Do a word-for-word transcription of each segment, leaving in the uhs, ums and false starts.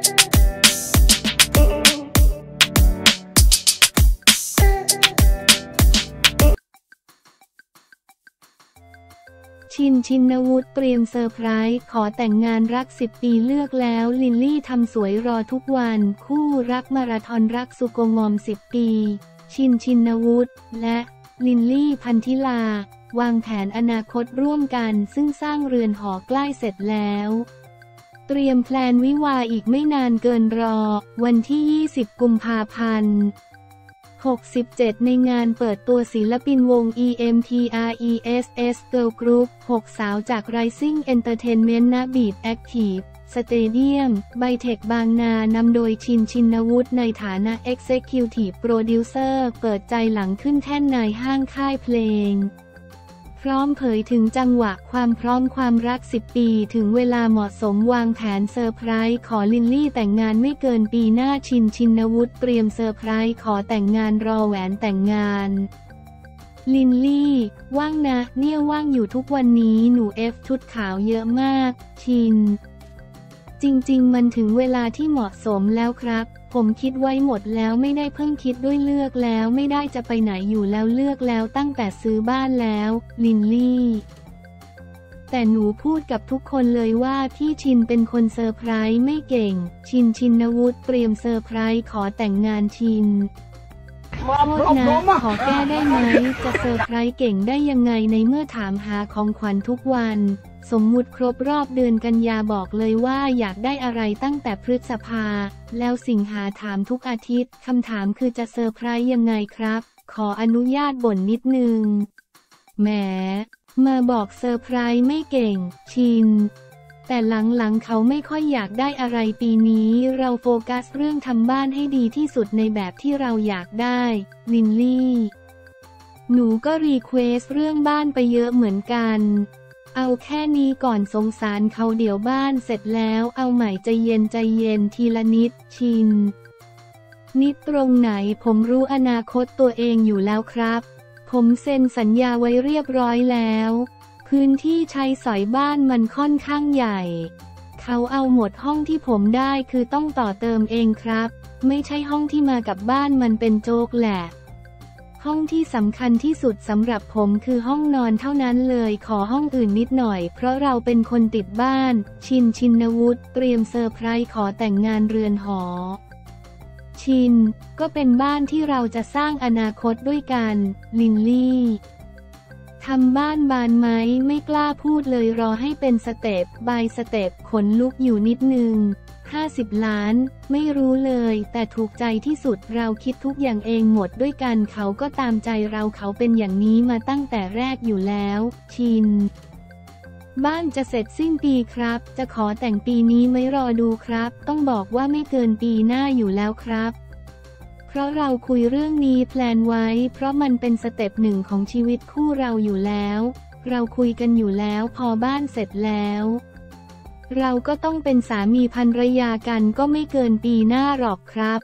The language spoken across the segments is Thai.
ชิน ชินวุฒิเตรียมเซอร์ไพรส์ขอแต่งงานรักสิบปีเลือกแล้วลิลลี่ทำสวยรอทุกวันคู่รักมาราธอนรักสุโกงอมสิบปีชิน ชินวุฒิและลิลลี่พันธิลาวางแผนอนาคตร่วมกันซึ่งสร้างเรือนหอใกล้เสร็จแล้วเตรียมแพลนวิวาห์อีกไม่นานเกินรอวันที่ยี่สิบกุมภาพันธ์หกสิบเจ็ดในงานเปิดตัวศิลปินวง อี เอ็ม ที อาร์ อี เอส เอส Girl Group หกสาวจาก Rising Entertainment ณ Beat Active Stadium ไบเทคบางนานำโดยชิน ชินวุฒิในฐานะ Executive Producer เปิดใจหลังขึ้นแท่นนายห้างค่ายเพลงพร้อมเผยถึงจังหวะความพร้อมความรักสิบปีถึงเวลาเหมาะสมวางแผนเซอร์ไพรส์ขอลิลลี่แต่งงานไม่เกินปีหน้าชิน ชินวุฒิเตรียมเซอร์ไพรส์ขอแต่งงานรอแหวนแต่งงานลิลลี่ว่างนะเนี่ยว่างอยู่ทุกวันนี้หนูเอฟชุดขาวเยอะมากชินจริงๆมันถึงเวลาที่เหมาะสมแล้วครับผมคิดไว้หมดแล้วไม่ได้เพิ่งคิดด้วยเลือกแล้วไม่ได้จะไปไหนอยู่แล้วเลือกแล้วตั้งแต่ซื้อบ้านแล้วลินลี่แต่หนูพูดกับทุกคนเลยว่าพี่ชินเป็นคนเซอร์ไพรส์ไม่เก่งชิน ชินวุฒิเตรียมเซอร์ไพรส์ขอแต่งงานชินโทษนะขอแก้ได้ไหมจะเซอร์ไพรส์เก่งได้ยังไงในเมื่อถามหาของขวัญทุกวันสมมุติครบรอบเดือนกันยาบอกเลยว่าอยากได้อะไรตั้งแต่พฤษภาแล้วสิงหาถามทุกอาทิตย์คำถามคือจะเซอร์ไพรส์ยังไงครับขออนุญาตบ่นนิดนึงแหมมาบอกเซอร์ไพรส์ไม่เก่งชินแต่หลังๆเขาไม่ค่อยอยากได้อะไรปีนี้เราโฟกัสเรื่องทำบ้านให้ดีที่สุดในแบบที่เราอยากได้ลินลี่หนูก็รีเควสเรื่องบ้านไปเยอะเหมือนกันเอาแค่นี้ก่อนสงสารเขาเดี๋ยวบ้านเสร็จแล้วเอาใหม่ใจเย็นใจเย็นทีละนิดชินนิดตรงไหนผมรู้อนาคตตัวเองอยู่แล้วครับผมเซ็นสัญญาไว้เรียบร้อยแล้วพื้นที่ใช้สอยบ้านมันค่อนข้างใหญ่เขาเอาหมดห้องที่ผมได้คือต้องต่อเติมเองครับไม่ใช่ห้องที่มากับบ้านมันเป็นโจ๊กแหละห้องที่สำคัญที่สุดสำหรับผมคือห้องนอนเท่านั้นเลยขอห้องอื่นนิดหน่อยเพราะเราเป็นคนติดบ้านชิน ชินวุฒิเตรียมเซอร์ไพรส์ขอแต่งงานเรือนหอชินก็เป็นบ้านที่เราจะสร้างอนาคตด้วยกันลินลี่ทำบ้านบานไหมไม่กล้าพูดเลยรอให้เป็นสเต็ปบายสเต็ปขนลุกอยู่นิดนึงห้าสิบล้านไม่รู้เลยแต่ถูกใจที่สุดเราคิดทุกอย่างเองหมดด้วยกันเขาก็ตามใจเราเขาเป็นอย่างนี้มาตั้งแต่แรกอยู่แล้วชินบ้านจะเสร็จสิ้นปีครับจะขอแต่งปีนี้ไม่รอดูครับต้องบอกว่าไม่เกินปีหน้าอยู่แล้วครับเพราะเราคุยเรื่องนี้แพลนไว้เพราะมันเป็นสเต็ปหนึ่งของชีวิตคู่เราอยู่แล้วเราคุยกันอยู่แล้วพอบ้านเสร็จแล้วเราก็ต้องเป็นสามีภรรยากันก็ไม่เกินปีหน้าหรอกครับ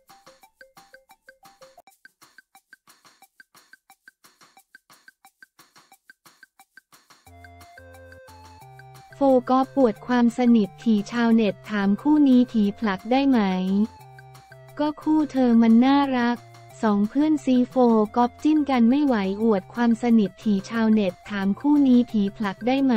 โฟก็ปวดความสนิทถี่ชาวเน็ตถามคู่นี้ถี่ผลักได้ไหมก็คู่เธอมันน่ารักสองเพื่อนซีโฟก็จิ้นกันไม่ไหวอวดความสนิทถี่ชาวเน็ตถามคู่นี้ผีผลักได้ไหม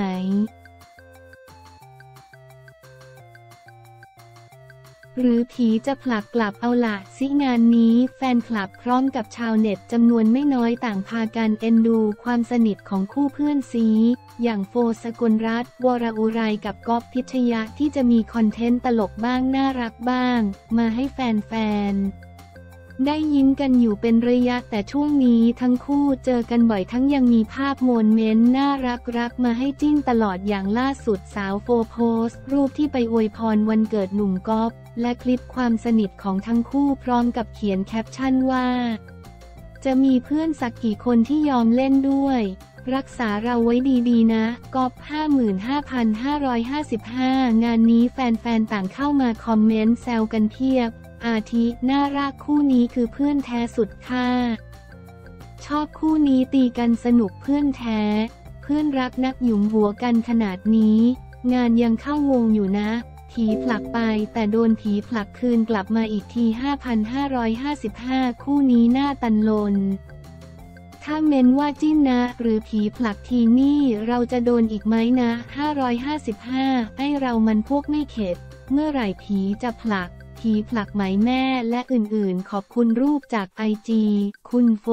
หรือผีจะผลักกลับเอาล่ะซิงานนี้แฟนคลับพร้อมกับชาวเน็ตจำนวนไม่น้อยต่างพากันเอ็นดูความสนิทของคู่เพื่อนซีอย่างโฟสกลรัตน์วรอุไรกับก๊อฟพิชยะที่จะมีคอนเทนต์ตลกบ้างน่ารักบ้างมาให้แฟนๆได้ยิ้มกันอยู่เป็นระยะแต่ช่วงนี้ทั้งคู่เจอกันบ่อยทั้งยังมีภาพโมเมนต์น่ารักรักมาให้จิ้นตลอดอย่างล่าสุดสาวโฟโพสต์รูปที่ไปอวยพรวันเกิดหนุ่มก๊อฟและคลิปความสนิทของทั้งคู่พร้อมกับเขียนแคปชั่นว่าจะมีเพื่อนสักกี่คนที่ยอมเล่นด้วยรักษาเราไว้ดีๆนะก๊อฟ ห้าหมื่นห้าพันห้าร้อยห้าสิบห้า งานนี้แฟนๆต่างเข้ามาคอมเมนต์แซวกันเพียบอาทิน่ารักคู่นี้คือเพื่อนแท้สุดค่าชอบคู่นี้ตีกันสนุกเพื่อนแท้เพื่อนรักนักหยุมหัวกันขนาดนี้งานยังเข้างงอยู่นะทผีผลักไปแต่โดนผีผลักคืนกลับมาอีกที ห้าพันห้าร้อยห้าสิบห้า คู่นี้หน้าตันลนถ้าเม้นว่าจิ้นนะหรือผีผลักทีนี่เราจะโดนอีกไหมนะ ห้าร้อยห้าสิบห้า ไอ้เรามันพวกไม่เข็ดเมื่อไหร่ผีจะผลักผีผลักไหมแม่และอื่นๆขอบคุณรูปจากไอจีคุณโฟ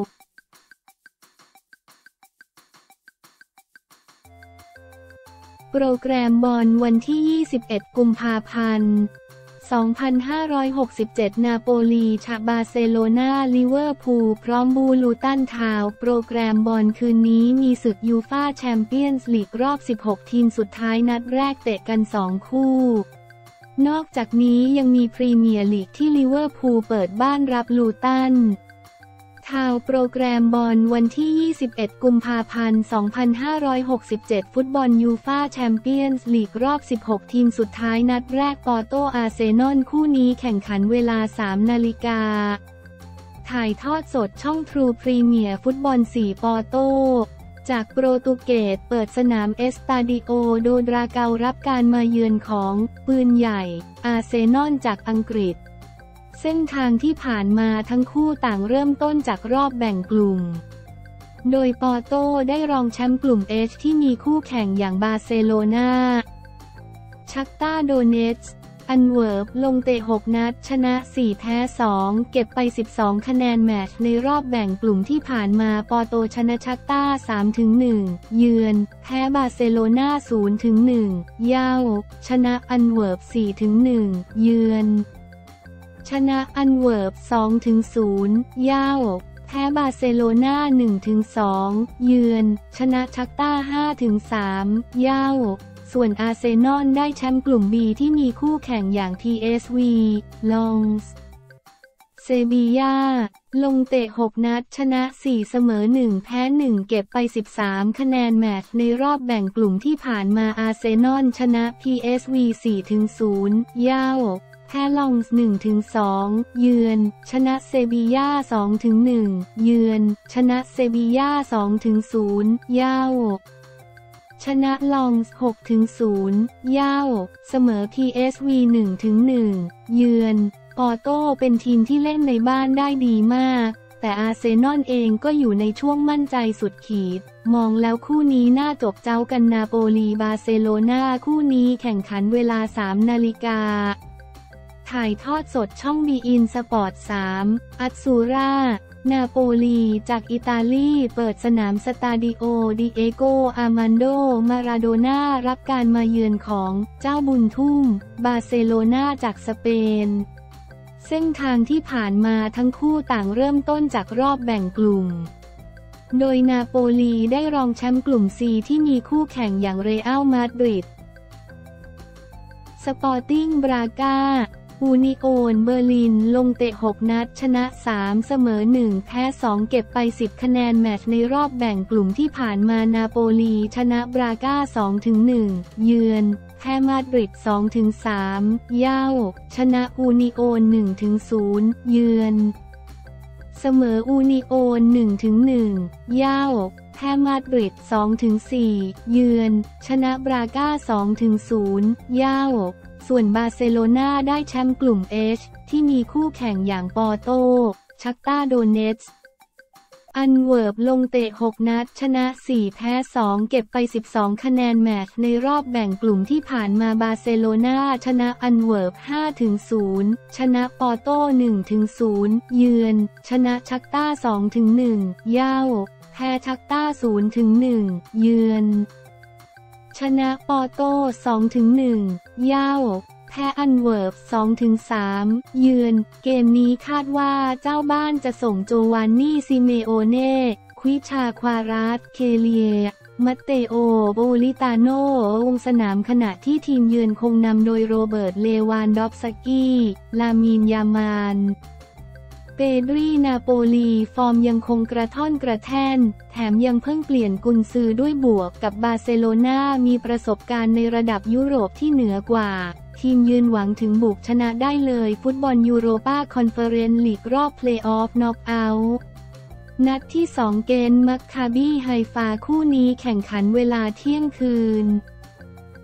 โปรแกรมบอลวันที่ ยี่สิบเอ็ด กุมภาพันธ์ สองพันห้าร้อยหกสิบเจ็ด นาโปลีชะบาร์เซโลนาลิเวอร์พูลพร้อมบูลูตันทาวน์โปรแกรมบอลคืนนี้มีศึกยูฟ่าแชมเปี้ยนส์ลีกรอบ สิบหก ทีมสุดท้ายนัดแรกเตะกัน สอง คู่นอกจากนี้ยังมีพรีเมียร์ลีกที่ลิเวอร์พูลเปิดบ้านรับลูตันทาวน์โปรแกรมบอลวันที่ ยี่สิบเอ็ด กุมภาพันธ์ สองพันห้าร้อยหกสิบเจ็ด ฟุตบอลยูฟ่าแชมเปี้ยนส์ลีกรอบ สิบหก ทีมสุดท้ายนัดแรกปอร์โตอาร์เซนอลคู่นี้แข่งขันเวลา สาม นาฬิกาถ่ายทอดสดช่องทรูพรีเมียร์ฟุตบอล สี่ ปอร์โตจากโปรตุเกสเปิดสนามเอสตาดิโอโดดราเการับการมาเยือนของปืนใหญ่อาร์เซนอลจากอังกฤษเส้นทางที่ผ่านมาทั้งคู่ต่างเริ่มต้นจากรอบแบ่งกลุ่มโดยปอร์โตได้รองแชมป์กลุ่ม H ที่มีคู่แข่งอย่างบาร์เซโลนาชักตาโดเนตส์อันเวิร์บลงเตะหกนัดชนะสี่แพ้สองเก็บไปสิบสองคะแนนแมตช์ในรอบแบ่งกลุ่มที่ผ่านมาปอร์โตชนะชักตา สามถึงหนึ่ง เยือนแพ้บาร์เซโลนา ศูนย์ถึงหนึ่ง เย้าชนะอันเวิร์บ สี่ถึงหนึ่ง เยือนชนะอันเวิร์บ สองถึงศูนย์ เย้าแพ้บาร์เซโลนา หนึ่งถึงสอง เยือนชนะชักตา ห้าถึงสาม เย้าส่วนอาร์เซนอลได้แชมป์กลุ่ม บี ที่มีคู่แข่งอย่าง พี เอส วี ลองส์เซบีย่าลงเตะหกนัดชนะสี่เสมอหนึ่งแพ้หนึ่งเก็บไปสิบสามคะแนนแมตช์ในรอบแบ่งกลุ่มที่ผ่านมาอาร์เซนอลชนะ พี เอส วี สี่ถึงศูนย์ เย้าแพ้ลองส์ หนึ่งถึงสอง เยือนชนะเซบีย่า สองถึงหนึ่ง เยือนชนะเซบีย่า สองถึงศูนย์ เย้าชนะลองส์ หกถึงศูนย์ เย้าเสมอ พี เอส วี หนึ่งถึงหนึ่ง เยือนปอร์โตเป็นทีมที่เล่นในบ้านได้ดีมากแต่อาร์เซนอลเองก็อยู่ในช่วงมั่นใจสุดขีดมองแล้วคู่นี้น่าจบเจ้ากันนาโปลีบาร์เซโลนาคู่นี้แข่งขันเวลา สาม นาฬิกาถ่ายทอดสดช่องบีอินสปอร์ต สาม อัตซูรานาโปลีจากอิตาลีเปิดสนามสตาดิโอดิเอโกอาร์มันโดมาราโดน่ารับการมาเยือนของเจ้าบุญทุ่มบาร์เซโลนาจากสเปนเส้นทางที่ผ่านมาทั้งคู่ต่างเริ่มต้นจากรอบแบ่งกลุ่มโดยนาโปลีได้รองแชมป์กลุ่ม ซี ที่มีคู่แข่งอย่างเรอัลมาดริดสปอร์ติ้งบราก้าอูนิโอนเบอร์ลินลงเตะหกนัดชนะสามเสมอหนึ่งแพ้สองเก็บไปสิบคะแนนแมตช์ในรอบแบ่งกลุ่มที่ผ่านมานาโปลีชนะบราก้า สองถึงหนึ่ง เยือนแพ้มาดริด สองถึงสาม เย้าชนะอูนิโอน หนึ่งถึงศูนย์ เยือนเสมออูนิโอน หนึ่งถึงหนึ่ง เย้าแพ้มาดริด สองถึงสี่ เยือนชนะบราก้า สองถึงศูนย์ เย้าส่วนบาร์เซโลนาได้แชมป์กลุ่ม H ที่มีคู่แข่งอย่างปอร์โตชักตาโดเนตส์อันเวิร์บลงเตะหกนัดชนะสี่แพ้สองเก็บไปสิบสองคะแนนแมตช์ในรอบแบ่งกลุ่มที่ผ่านมาบาร์เซโลนาชนะอันเวิร์บ ห้าถึงศูนย์ ชนะปอร์โต หนึ่งถึงศูนย์ เยือนชนะชักตา สองถึงหนึ่ง เย้าแพ้ชักตา ศูนย์ถึงหนึ่ง เยือนชนะปอร์โต สองถึงหนึ่ง เย้าแพ้อันเวิร์บ สองถึงสาม เยือนเกมนี้คาดว่าเจ้าบ้านจะส่งโจวานนี่ซิเมโอเน่ควิชาควารัสเคเลียมัตเตโอโบลิตาโนลงสนามขณะที่ทีมเยือนคงนำโดยโรเบิร์ตเลวานดอฟสกี้ลามีนยามานเปดรีนาโปลีฟอร์มยังคงกระท่อนกระแท่นแถมยังเพิ่งเปลี่ยนกุนซือด้วยบวกกับบาร์เซโลนามีประสบการณ์ในระดับยุโรปที่เหนือกว่าทีมยืนหวังถึงบุกชนะได้เลยฟุตบอลยูโรปาคอนเฟอเรนซ์ลีกรอบเพลย์ออฟน็อกเอาท์นัดที่สองเกนมัคคาบีไฮฟาคู่นี้แข่งขันเวลาเที่ยงคืน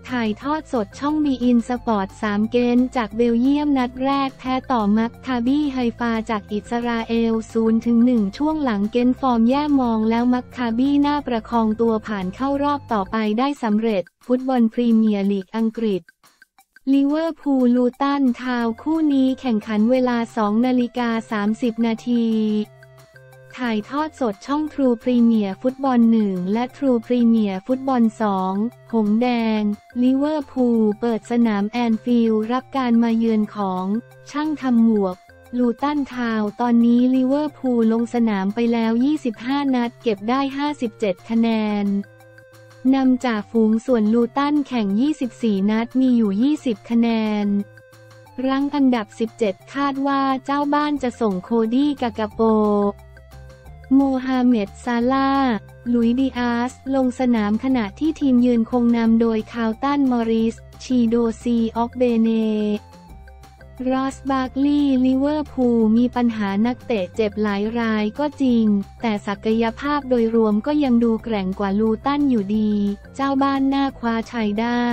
ถ่ายทอดสดช่องบีอินสปอร์ตสามเกมจากเบลเยียมนัดแรกแพ้ต่อมักคาบี้ไฮฟาจากอิสราเอล ศูนย์ถึงหนึ่ง ช่วงหลังเกมฟอร์มแย่มองแล้วมักคาบี้น่าประคองตัวผ่านเข้ารอบต่อไปได้สำเร็จฟุตบอลพรีเมียร์ลีกอังกฤษลิเวอร์พูลลูตันทาวน์คู่นี้แข่งขันเวลา สองนาฬิกาสามสิบนาทีถ่ายทอดสดช่อง True Premier ฟุตบอลหนึ่งและ True Premier ฟุตบอลสองหงส์แดงลิเวอร์พูลเปิดสนามแอนฟิลด์รับการมาเยือนของช่างทำหมวกลูตันทาวน์ตอนนี้ลิเวอร์พูลลงสนามไปแล้วยี่สิบห้านัดเก็บได้ห้าสิบเจ็ดคะแนนนำจากฝูงส่วนลูตันแข่งยี่สิบสี่นัดมีอยู่ยี่สิบคะแนนรั้งอันดับสิบเจ็ดคาดว่าเจ้าบ้านจะส่งโคดี้กากาโปโมฮัมเหม็ดซาลาห์ลุยดิอาสลงสนามขณะที่ทีมยืนคงนำโดยคาร์ลตันมอริสชีโดซีออกเบเนรอสบาร์กลีย์ลิเวอร์พูลมีปัญหานักเตะเจ็บหลายรายก็จริงแต่ศักยภาพโดยรวมก็ยังดูแกร่งกว่าลูตันอยู่ดีเจ้าบ้านน่าคว้าชัยได้